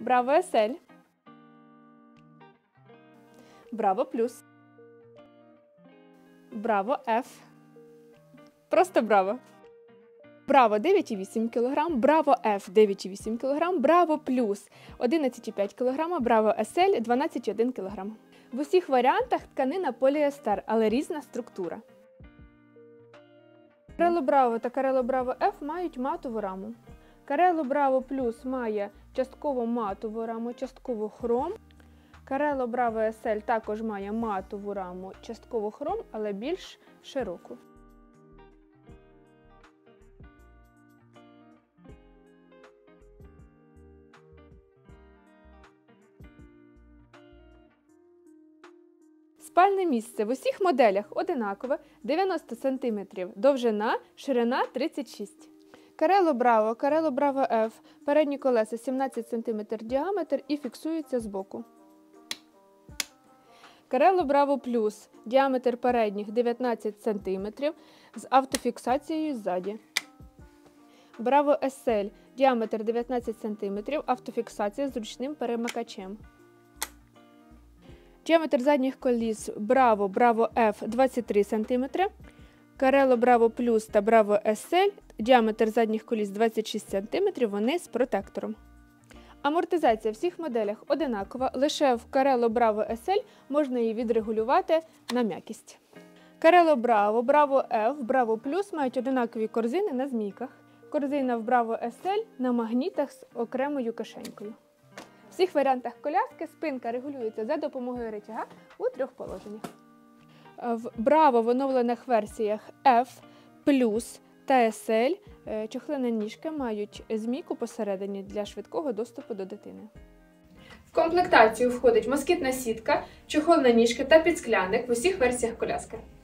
Браво SL, Браво Плюс, Браво F, просто Браво. Браво 9,8 кг, Браво F 9,8 кг, Браво Плюс 11,5 кг, Браво SL 12,1 кг. В усіх варіантах тканина поліестер, але різна структура. Карело Браво та Карело Браво F мають матову раму. Карело Браво Плюс має частково матову раму, частково хром. Карело Браво SL також має матову раму, частково хром, але більш широку. Спальне місце в усіх моделях одинакове, 90 см довжина, ширина 36 см. Карело Браво F, передні колеса 17 см діаметр і фіксуються збоку. Карело Браво Плюс, діаметр передніх 19 см з автофіксацією ззаді. Браво SL, діаметр 19 см, автофіксація з ручним перемикачем. Діаметр задніх коліс Браво F 23 см, Карело Браво Плюс та Браво SL, діаметр задніх коліс 26 см, вони з протектором. Амортизація в всіх моделях одинакова, лише в Карело Браво SL можна її відрегулювати на м'якість. Карело Браво, Браво F, Браво Плюс мають одинакові корзини на змійках. Корзина в Браво SL на магнітах з окремою кишенькою. В всіх варіантах коляски спинка регулюється за допомогою рычага у 3 положеннях. В Браво в оновлених версіях F, Плюс та SL чохлина ніжки мають змійку посередині для швидкого доступу до дитини. В комплектацію входить москітна сітка, чохол на ніжки та підскляник в усіх версіях коляски.